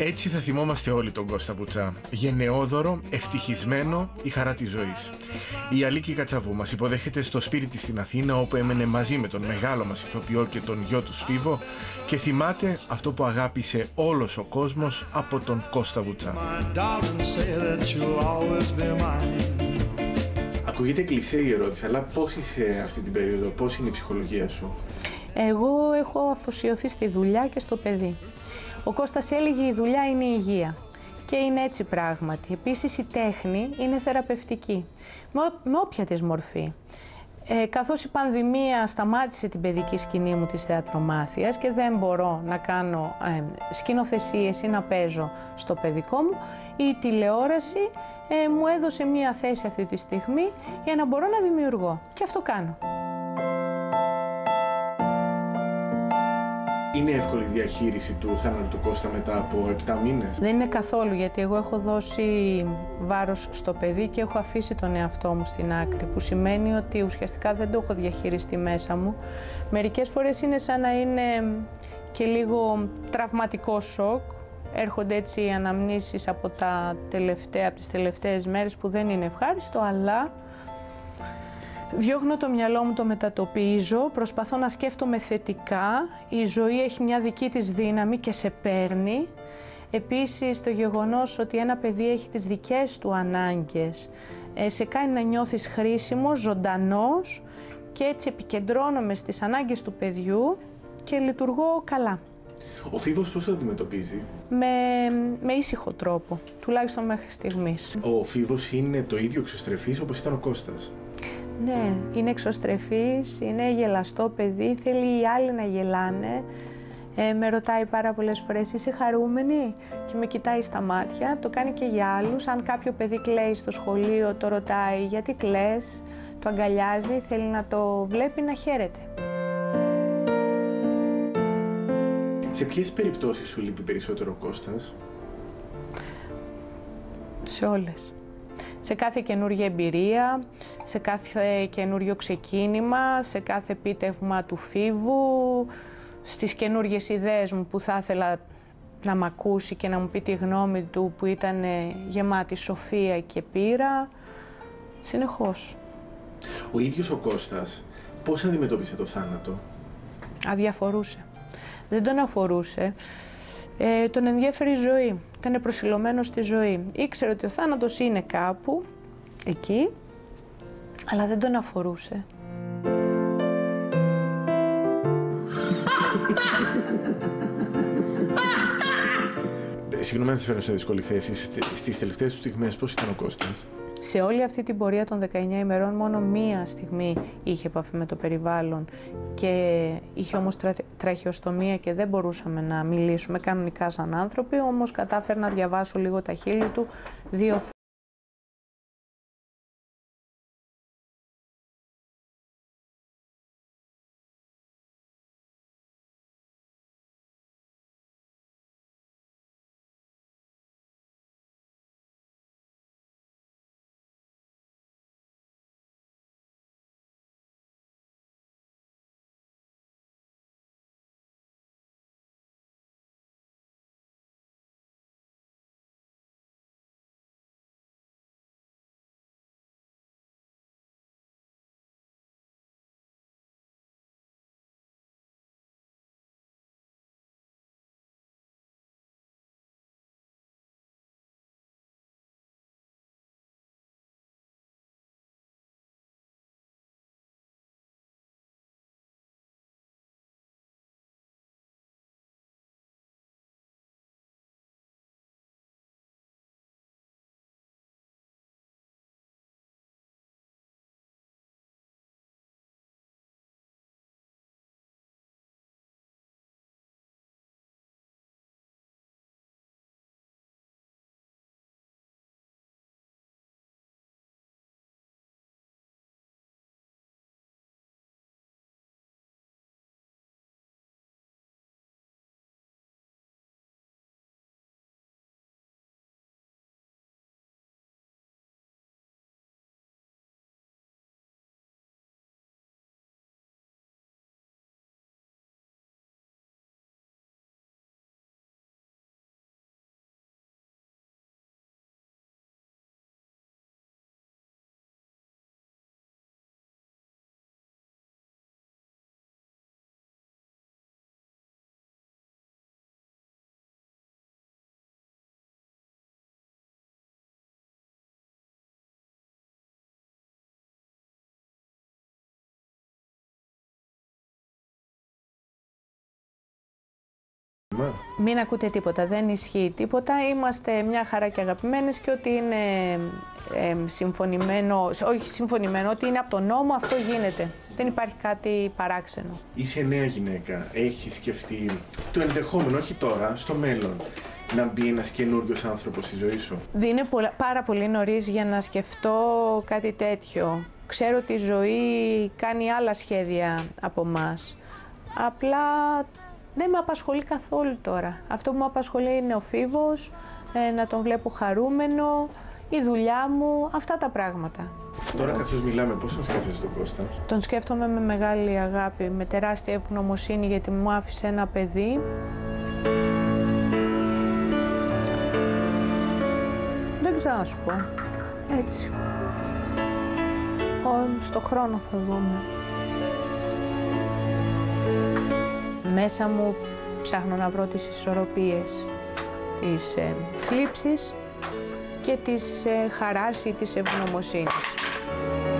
Έτσι θα θυμόμαστε όλοι τον Κώστα Βουτσά. Γενναιόδωρο, ευτυχισμένο, η χαρά της ζωής. Η Αλίκη Κατσαβού μας υποδέχεται στο σπίτι της στην Αθήνα, όπου έμενε μαζί με τον μεγάλο μας ηθοποιό και τον γιο του Σφίβο και θυμάται αυτό που αγάπησε όλος ο κόσμος από τον Κώστα Βουτσά. Ακούγεται κλισέ η ερώτηση, αλλά πώς είσαι αυτή την περίοδο, πώς είναι η ψυχολογία σου? Εγώ έχω αφοσιωθεί στη δουλειά και στο παιδί. Ο Κώστας έλεγε η δουλειά είναι η υγεία και είναι έτσι πράγματι. Επίσης η τέχνη είναι θεραπευτική, με όποια της μορφή. Καθώς η πανδημία σταμάτησε την παιδική σκηνή μου της θεατρομάθειας και δεν μπορώ να κάνω σκηνοθεσίες ή να παίζω στο παιδικό μου, η τηλεόραση μου έδωσε μία θέση αυτή τη στιγμή για να μπορώ να δημιουργώ και αυτό κάνω. Είναι εύκολη η διαχείριση του θάνατου του Κώστα μετά από 7 μήνες? Δεν είναι καθόλου, γιατί εγώ έχω δώσει βάρος στο παιδί και έχω αφήσει τον εαυτό μου στην άκρη, που σημαίνει ότι ουσιαστικά δεν το έχω διαχειριστεί μέσα μου. Μερικές φορές είναι σαν να είναι και λίγο τραυματικό σοκ. Έρχονται έτσι οι αναμνήσεις από τις τελευταίες μέρες που δεν είναι ευχάριστο, αλλά διώχνω το μυαλό μου, το μετατοπίζω, προσπαθώ να σκέφτομαι θετικά. Η ζωή έχει μια δική της δύναμη και σε παίρνει. Επίσης, το γεγονός ότι ένα παιδί έχει τις δικές του ανάγκες σε κάνει να νιώθεις χρήσιμος, ζωντανός και έτσι επικεντρώνομαι στις ανάγκες του παιδιού και λειτουργώ καλά. Ο Φίβος πώς το αντιμετωπίζει? Με ήσυχο τρόπο, τουλάχιστον μέχρι στιγμής. Ο Φίβος είναι το ίδιο εξωστρεφής όπως ήταν ο Κώστας? Ναι, είναι εξωστρεφής, είναι γελαστό παιδί, θέλει οι άλλοι να γελάνε. Με ρωτάει πάρα πολλές φορές, είσαι χαρούμενη? Και με κοιτάει στα μάτια, το κάνει και για άλλους. Αν κάποιο παιδί κλαίει στο σχολείο, το ρωτάει γιατί κλαις, το αγκαλιάζει, θέλει να το βλέπει να χαίρεται. Σε ποιες περιπτώσεις σου λείπει περισσότερο ο Κώστας? Σε όλες. Σε κάθε καινούργια εμπειρία, σε κάθε καινούριο ξεκίνημα, σε κάθε επίτευγμα του Φίβου, στις καινούργιες ιδέες μου που θα ήθελα να μ' ακούσει και να μου πει τη γνώμη του, που ήταν γεμάτη σοφία και πείρα, συνεχώς. Ο ίδιος ο Κώστας πώς αντιμετώπισε το θάνατο? Αδιαφορούσε. Δεν τον αφορούσε. Τον ενδιέφερε η ζωή. Ήταν προσιλωμένος στη ζωή. Ήξερε ότι ο θάνατος είναι κάπου, εκεί, αλλά δεν τον αφορούσε. Συγγνώμη να σε φέρω σε δύσκολη θέση. Στις τελευταίες του στιγμές πώς ήταν ο Κώστας? Σε όλη αυτή την πορεία των 19 ημερών μόνο μία στιγμή είχε επαφή με το περιβάλλον και είχε όμως τραχεοστομία και δεν μπορούσαμε να μιλήσουμε κανονικά σαν άνθρωποι, όμως κατάφερα να διαβάσω λίγο τα χείλη του 2 Μην ακούτε τίποτα, δεν ισχύει τίποτα. Είμαστε μια χαρά και αγαπημένες και ό,τι είναι συμφωνημένο, όχι συμφωνημένο, ότι είναι από τον νόμο, αυτό γίνεται. Δεν υπάρχει κάτι παράξενο. Είσαι νέα γυναίκα, έχεις σκεφτεί το ενδεχόμενο, όχι τώρα, στο μέλλον, να μπει ένας καινούριος άνθρωπος στη ζωή σου? Είναι πάρα πολύ νωρίς για να σκεφτώ κάτι τέτοιο. Ξέρω ότι η ζωή κάνει άλλα σχέδια από μας. Απλά δεν με απασχολεί καθόλου τώρα. Αυτό που με απασχολεί είναι ο Φίβος, να τον βλέπω χαρούμενο, η δουλειά μου, αυτά τα πράγματα. Τώρα καθώς μιλάμε, πώς τον σκέφτεσαι τον Κώστα? Τον σκέφτομαι με μεγάλη αγάπη, με τεράστια ευγνωμοσύνη, γιατί μου άφησε ένα παιδί. Δεν ξέρω να σου πω. Έτσι. Στο χρόνο θα δούμε. Μέσα μου ψάχνω να βρω τις ισορροπίες της θλίψης και της χαράς ή της ευγνωμοσύνης.